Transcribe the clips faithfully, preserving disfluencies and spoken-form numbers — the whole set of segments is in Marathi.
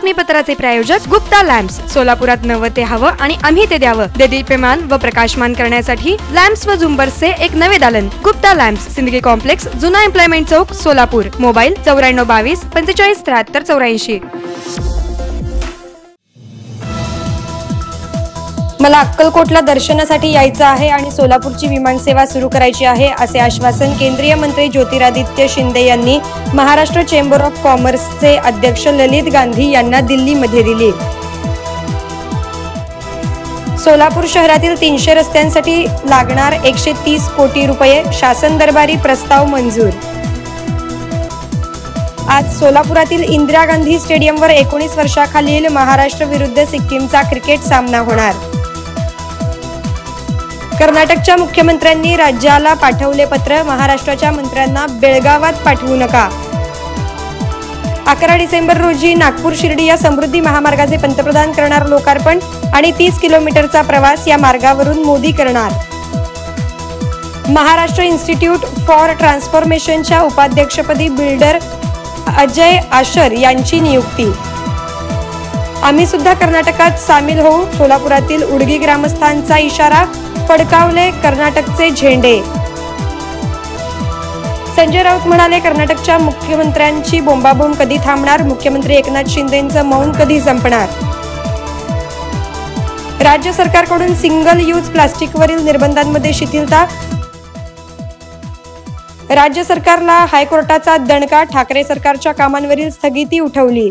बातमीपत्राचे प्रायोजक गुप्ता लॅम्प्स. सोलापुरात नवं ते हवं आणि आम्ही ते द्यावं. देदीप्यमान व प्रकाशमान करण्यासाठी लॅम्प्स व झुंबर्सचे एक नवे दालन. गुप्ता लॅम्प्स, सिंदगी कॉम्प्लेक्स, जुना एम्प्लॉयमेंट चौक, सोलापूर. मोबाईल चौऱ्याण्णव बावीस पंचेचाळीस त्र्याहत्तर चौऱ्याऐंशी. मला अक्कलकोटला दर्शनासाठी यायचं आहे आणि सोलापूरची विमानसेवा सुरू करायची आहे, असे आश्वासन केंद्रीय मंत्री ज्योतिरादित्य शिंदे यांनी महाराष्ट्र चेंबर ऑफ कॉमर्सचे अध्यक्ष ललित गांधी यांना दिल्लीमध्ये दिली. सोलापूर शहरातील तीनशे रस्त्यांसाठी लागणार एकशे तीस कोटी रुपये, शासन दरबारी प्रस्ताव मंजूर. आज सोलापुरातील इंदिरा गांधी स्टेडियमवर एकोणीस वर्षाखालील महाराष्ट्र विरुद्ध सिक्कीमचा क्रिकेट सामना होणार. कर्नाटकच्या मुख्यमंत्र्यांनी राज्याला पाठवले पत्र, महाराष्ट्राच्या मंत्र्यांना बेळगावात पाठवू नका. अकरा डिसेंबर रोजी नागपूर शिर्डी या समृद्धी महामार्गाचे पंतप्रधान करणार लोकार्पण आणि तीस किलोमीटरचा प्रवास या मार्गावरून मोदी करणार. महाराष्ट्र इन्स्टिट्यूट फॉर ट्रान्सफॉर्मेशनच्या उपाध्यक्षपदी बिल्डर अजय आशर यांची नियुक्ती. आम्ही सुद्धा कर्नाटकात सामील होऊ, सोलापुरातील उडगी ग्रामस्थांचा इशारा, फडकावले कर्नाटकचे झेंडे. संजय राऊत म्हणाले, कर्नाटकच्या मुख्यमंत्र्यांची बोंबाबोंब कधी थांबणार, मुख्यमंत्री एकनाथ शिंदेंचं मौन कधी संपणार. राज्य सरकारकडून सिंगल यूज प्लास्टिकवरील निर्बंधांमध्ये शिथिलता, राज्य सरकारला हायकोर्टाचा दणका, ठाकरे सरकारच्या कामांवरील स्थगिती उठवली.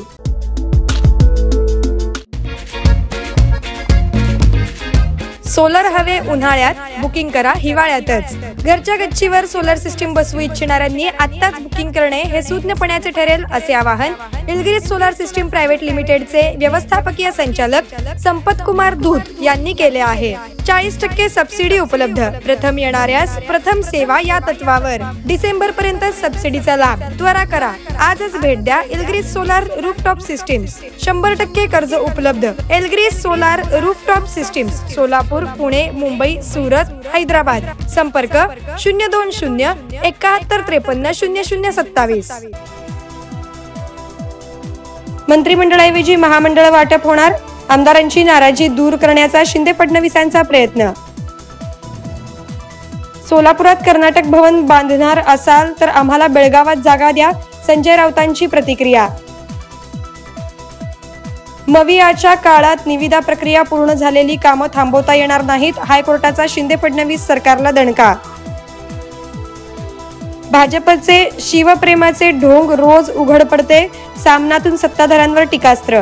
सोलर हवे उन्हाळ्यात, बुकिंग करा हिवाळ्यातच. घरच्या गच्चीवर सोलर सिस्टीम बसवू इच्छिणाऱ्यांनी आत्ताच बुकिंग करणे हे सुज्ञपणाचे ठरेल, असे आवाहन निलगिरी सोलार सिस्टीम प्रायव्हेट लिमिटेडचे व्यवस्थापकीय संचालक संपत कुमार दूत यांनी केले आहे. चाळीस टक्के सबसिडी उपलब्ध, प्रथम येणाऱ्यास प्रथम सेवा या तत्वावर. डिसेंबर पर्यंत सबसिडीचा लाभ त्वरा करा. आजच भेट द्या एल्ग्रीस सोलार रूफटॉप सिस्टीम्स. शंभर टक्के कर्ज उपलब्ध. एल्ग्रीस solar rooftop systems, Solapur, Pune, Mumbai, Surat, Hyderabad. संपर्क शून्य दोन शून्य एकाहत्तर त्रेपन्न शून्य शून्य सत्तावीस. मंत्रिमंडळाऐवजी महामंडळ वाटप होणार, आमदारांची नाराजी दूर करण्याचा शिंदे फडणवीसांचा प्रयत्न. सोलापुरात कर्नाटक भवन बांधणार असाल तर आम्हाला बेळगावात जागा द्या, संजय राऊतांची प्रतिक्रिया. मविआच्या काळात निविदा प्रक्रिया पूर्ण झालेली कामं थांबवता येणार नाहीत, हायकोर्टाचा शिंदे फडणवीस सरकारला दणका. भाजपचे शिवप्रेमाचे ढोंग रोज उघड पडते, सामनातून सत्ताधाऱ्यांवर टीकास्त्र.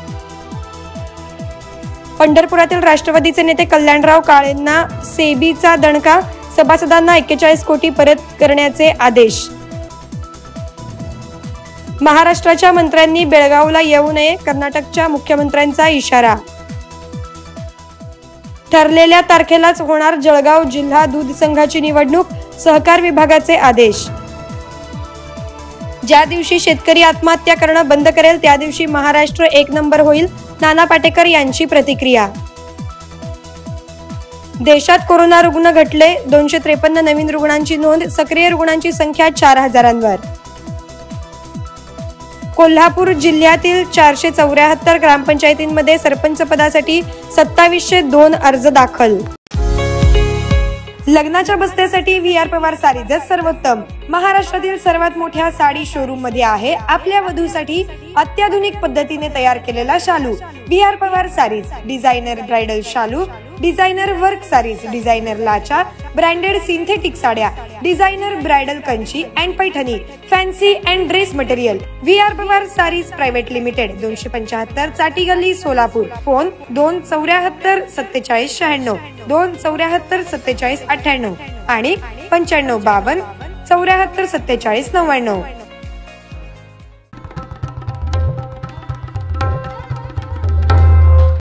पंढरपुरातील राष्ट्रवादीचे नेते कल्याणराव काळेंना सेबीचा दणका, सभासदांना एक्केचाळीस कोटी परत करण्याचे आदेश. महाराष्ट्राच्या मंत्र्यांनी बेळगावला येऊ नये, कर्नाटकच्या मुख्यमंत्र्यांचा इशारा. ठरलेल्या तारखेलाच होणार जळगाव जिल्हा दूध संघाची निवडणूक, सहकार विभागाचे आदेश. ज्या दिवशी शेतकरी आत्महत्या करणं बंद करेल त्या दिवशी महाराष्ट्र एक नंबर होईल, नाना पाटेकर यांची प्रतिक्रिया. देशात कोरोना रुग्ण घटले, दोनशे त्रेपन्न नवीन रुग्णांची नोंद, सक्रिय रुग्णांची संख्या चार हजारांवर. कोल्हापूर जिल्ह्यातील चारशे चौऱ्याहत्तर ग्रामपंचायतींमध्ये सरपंच पदासाठी सत्तावीसशे दोन अर्ज दाखल. लग्नाच्या बस्त्यासाठी व्ही आर पवार सारीजच सर्वोत्तम. महाराष्ट्रातील सर्वात मोठ्या साडी शोरूम मध्ये आहे आपल्या वधूसाठी अत्याधुनिक पद्धतीने तयार केलेला शालू. V R Pawar sarees, designer bridal शालू, डिझायनर वर्क सारीज, डिझायनर लाचा, ब्रँडेड सिंथेटिक साड्या, designer bridal Kanchi and Paithani, fancy and dress material. V R Pawar sarees private limited, दोनशे पंच्याहत्तर चाटी गल्ली, सोलापूर. फोन दोन चौऱ्याहत्तर सत्तेचाळीस शहाण्णव, दोन चौऱ्याहत्तर सत्तेचाळीस अठ्ठ्याण्णव आणि पंच्याण्णव बावन्न चौऱ्याहत्तर सत्तेचाळीस नव्याण्णव.